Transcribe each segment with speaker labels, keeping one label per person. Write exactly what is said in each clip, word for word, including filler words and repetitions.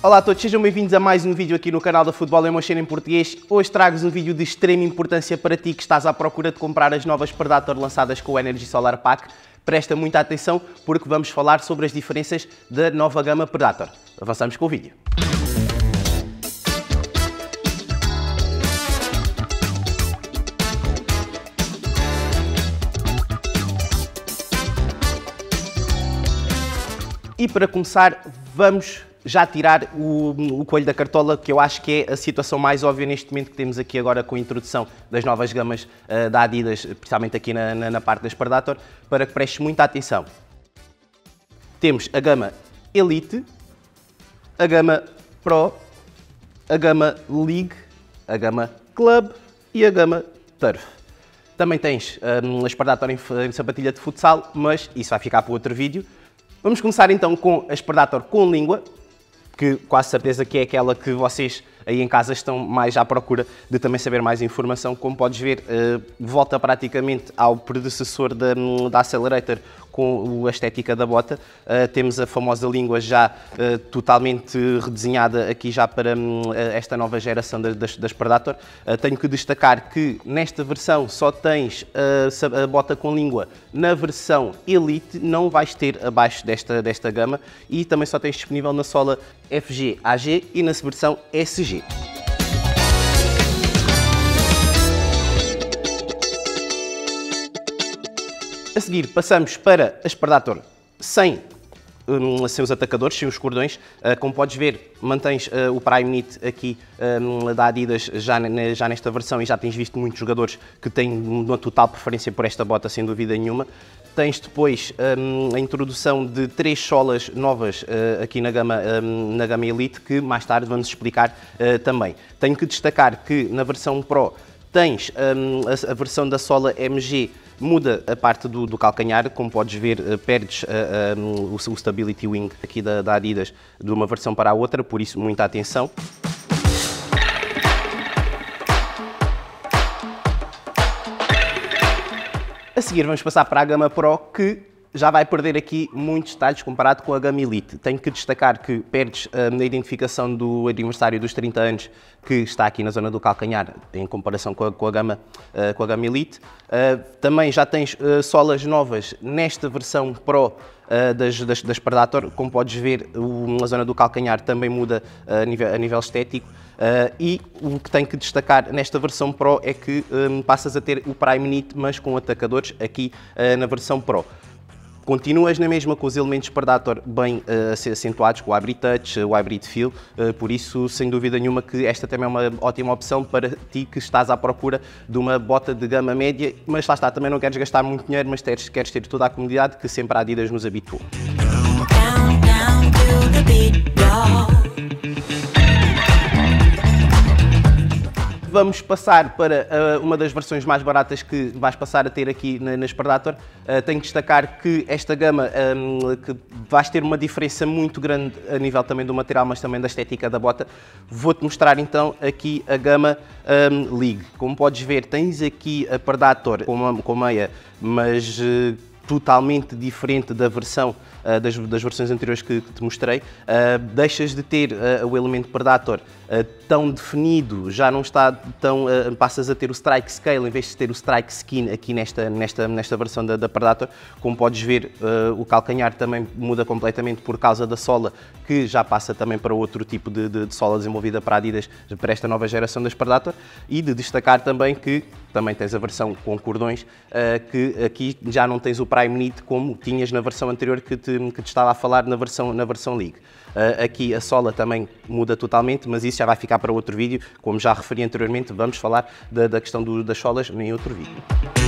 Speaker 1: Olá a todos, sejam bem-vindos a mais um vídeo aqui no canal da Futebol Emotion em português. Hoje trago-vos um vídeo de extrema importância para ti que estás à procura de comprar as novas Predator lançadas com o Energy Solar Pack. Presta muita atenção porque vamos falar sobre as diferenças da nova gama Predator. Avançamos com o vídeo. E para começar, vamos já tirar o, o coelho da cartola, que eu acho que é a situação mais óbvia neste momento que temos aqui agora com a introdução das novas gamas uh, da Adidas, principalmente aqui na, na, na parte das Predator, para que prestes muita atenção. Temos a gama Elite, a gama Pro, a gama League, a gama Club e a gama Turf. Também tens um, as Predator em, em sapatilha de futsal, mas isso vai ficar para outro vídeo. Vamos começar então com as Predator com língua, que quase certeza que é aquela que vocês aí em casa estão mais à procura de também saber mais informação. Como podes ver, volta praticamente ao predecessor da, da Accelerator com a estética da bota. Temos a famosa língua já totalmente redesenhada aqui já para esta nova geração das, das Predator. Tenho que destacar que nesta versão só tens a bota com língua. Na versão Elite não vais ter abaixo desta, desta gama e também só tens disponível na sola F G A G e na versão S G. A seguir passamos para as Predator sem, um, sem os atacadores, sem os cordões. Uh, como podes ver, mantens uh, o Prime Knit aqui um, da Adidas já, já nesta versão e já tens visto muitos jogadores que têm uma total preferência por esta bota, sem dúvida nenhuma. Tens depois um, a introdução de três solas novas uh, aqui na gama, um, na gama Elite, que mais tarde vamos explicar uh, também. Tenho que destacar que na versão Pro tens um, a, a versão da sola M G, muda a parte do, do calcanhar, como podes ver, uh, perdes uh, um, o, o Stability Wing aqui da, da Adidas de uma versão para a outra, por isso muita atenção. A seguir vamos passar para a gama Pro, que já vai perder aqui muitos detalhes comparado com a gama Elite. Tenho que destacar que perdes uh, na identificação do aniversário dos trinta anos, que está aqui na zona do calcanhar, em comparação com a, com a, gama, uh, com a gama Elite. Uh, também já tens uh, solas novas nesta versão Pro uh, das, das, das Predator. Como podes ver, o, a zona do calcanhar também muda uh, a, nível, a nível estético. Uh, e o que tenho que destacar nesta versão Pro é que um, passas a ter o Prime Knit, mas com atacadores aqui uh, na versão Pro. Continuas na mesma com os elementos Predator bem uh, acentuados, com o Hybrid Touch, o Hybrid Feel, uh, por isso, sem dúvida nenhuma, que esta também é uma ótima opção para ti que estás à procura de uma bota de gama média, mas lá está, também não queres gastar muito dinheiro, mas teres, queres ter toda a comodidade que sempre a Adidas nos habituou. Down, down to the beat, vamos passar para uh, uma das versões mais baratas que vais passar a ter aqui na, nas Predator. Uh, tenho que destacar que esta gama um, que vais ter uma diferença muito grande a nível também do material, mas também da estética da bota. Vou-te mostrar então aqui a gama um, League. Como podes ver, tens aqui a Predator com, uma, com meia, mas uh, totalmente diferente da versão, uh, das, das versões anteriores que, que te mostrei. Uh, deixas de ter uh, o elemento Predator uh, tão definido, já não está tão... Uh, passas a ter o Strike Scale em vez de ter o Strike Skin aqui nesta, nesta, nesta versão da, da Predator. Como podes ver, uh, o calcanhar também muda completamente por causa da sola, que já passa também para outro tipo de, de, de sola desenvolvida para Adidas, para esta nova geração das Predator. E de destacar também que também tens a versão com cordões, uh, que aqui já não tens o Prime Knit como tinhas na versão anterior que te, que te estava a falar na versão, na versão League. Uh, aqui a sola também muda totalmente, mas isso já vai ficar para outro vídeo. Como já referi anteriormente, vamos falar da, da questão do, das solas em outro vídeo.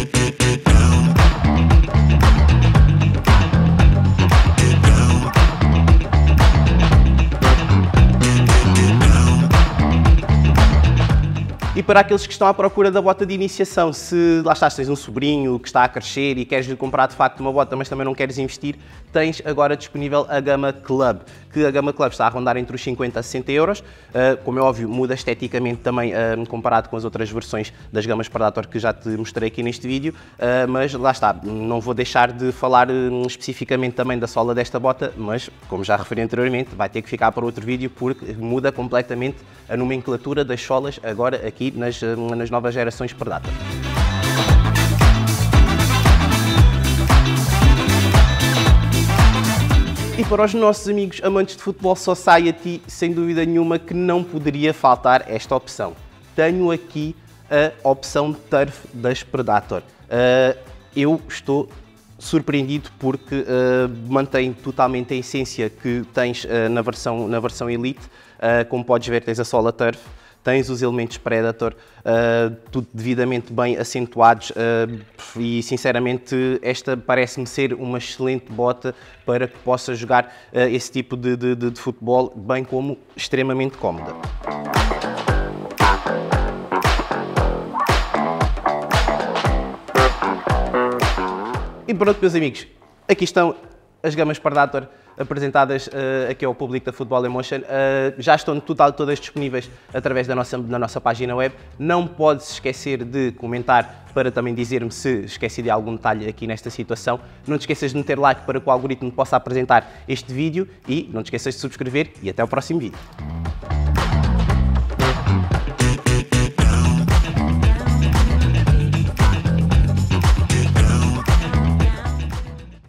Speaker 1: E para aqueles que estão à procura da bota de iniciação, se lá estás, tens um sobrinho que está a crescer e queres lhe comprar de facto uma bota, mas também não queres investir, tens agora disponível a gama Club, que a gama Club está a rondar entre os cinquenta a sessenta euros. Uh, como é óbvio, muda esteticamente também uh, comparado com as outras versões das gamas Predator que já te mostrei aqui neste vídeo, uh, mas lá está, não vou deixar de falar uh, especificamente também da sola desta bota, mas como já referi anteriormente, vai ter que ficar para outro vídeo porque muda completamente a nomenclatura das solas agora aqui nas, uh, nas novas gerações Predator. E para os nossos amigos amantes de Football Society, sem dúvida nenhuma que não poderia faltar esta opção. Tenho aqui a opção Turf das Predator. Uh, eu estou surpreendido porque uh, mantém totalmente a essência que tens uh, na, versão, na versão Elite. Uh, como podes ver, tens a sola Turf, tens os elementos Predator, uh, tudo devidamente bem acentuados uh, e sinceramente esta parece-me ser uma excelente bota para que possa jogar uh, esse tipo de, de, de futebol, bem como extremamente cómoda. E pronto, meus amigos, aqui estão as gamas Predator apresentadas uh, aqui ao público da Football Emotion. Uh, já estão total, todas disponíveis através da nossa, da nossa página web. Não podes esquecer de comentar para também dizer-me se esqueci de algum detalhe aqui nesta situação. Não te esqueças de meter like para que o algoritmo possa apresentar este vídeo e não te esqueças de subscrever e até o próximo vídeo.